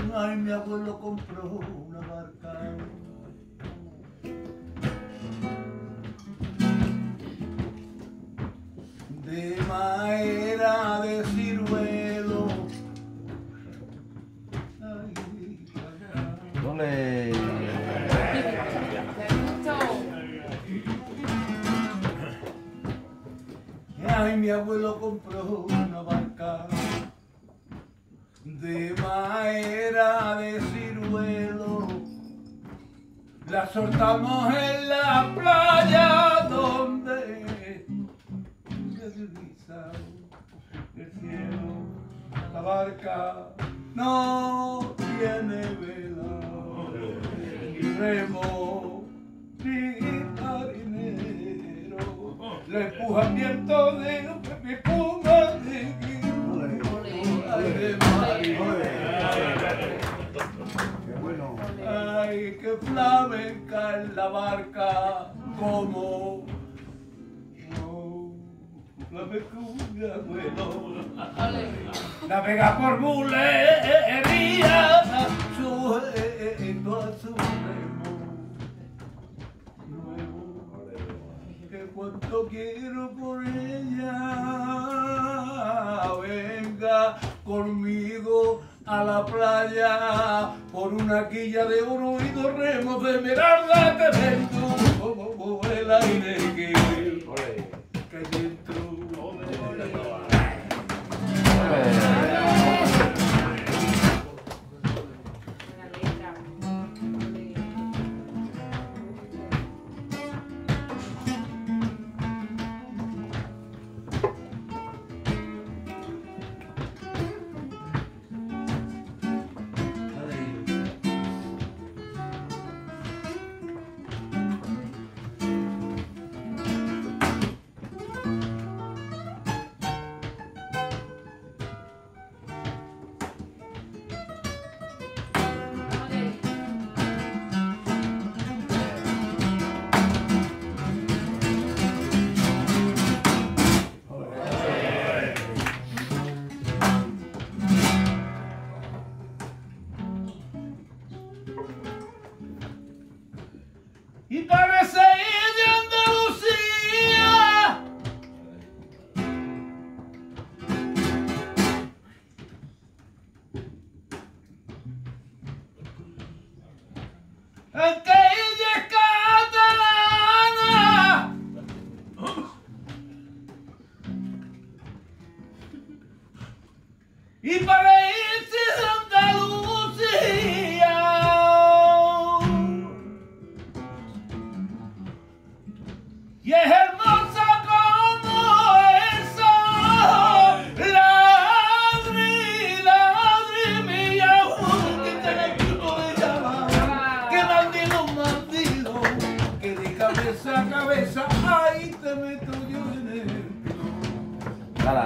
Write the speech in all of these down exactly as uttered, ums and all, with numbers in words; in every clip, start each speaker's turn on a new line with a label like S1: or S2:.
S1: Ay, mi abuelo compró una barca de madera de ciruelo. Ay,
S2: ¡Ole!
S1: ay, mi abuelo compró una barca de madera de ciruelo. La soltamos en la playa donde se divisa el cielo. La barca no tiene vela, ni remo, ni marinero. Le empujan viento de espuma de ay, de marinero. Ay, que flamenca en la barca como oh, flamenca mi abuelo. Navega por bulería, sujeto a su remo nuevo, que cuanto quiero por ella, venga conmigo a la playa, por una quilla de oro y dos remos de esmeralda te vendo como el aire que, que hay dentro. Y parece ir de Andalucía, aunque ella es catalana, y parece de Andalucía. Y es hermosa como esa, ladri, ladri, mía, que te llama, que bandido, bandido, que de cabeza a cabeza, ahí te meto yo en el
S2: ¡Hala!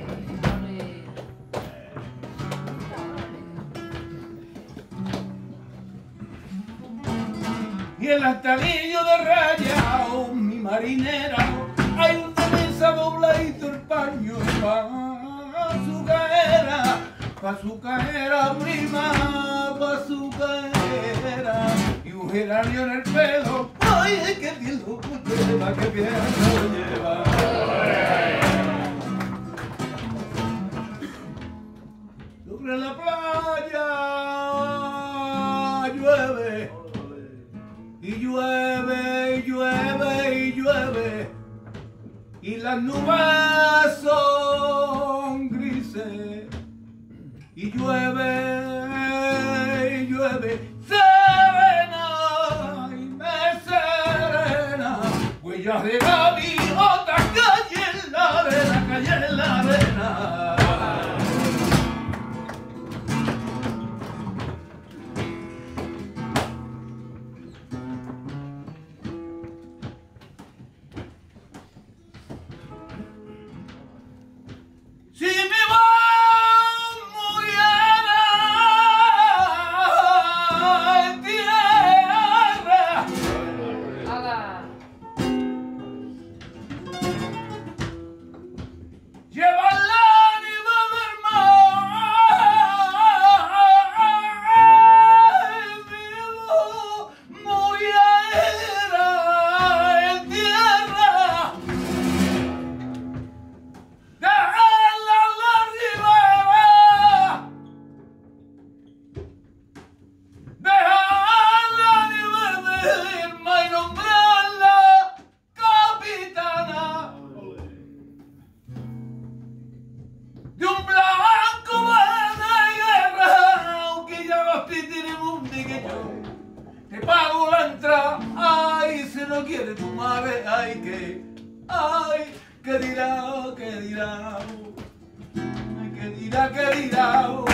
S1: y el altarillo de rayao, mi marinera, hay un camisa dobladito el paño pa' su caera, pa' su caera, prima, pa' su caera, y un geranio en el pelo, ay, que bien lo lleva, que bien lo lleva. Sobre la playa llueve, y llueve, y llueve, y llueve, y las nubes son grises, y llueve, y llueve, serena, y me serena, huellas de gaviota, calle en la arena, calle en la arena. Si mi voz muriera en tierra, llevarla no quiere tu madre, ay que, ay, que dirá, que dirá, ay, que dirá, que dirá.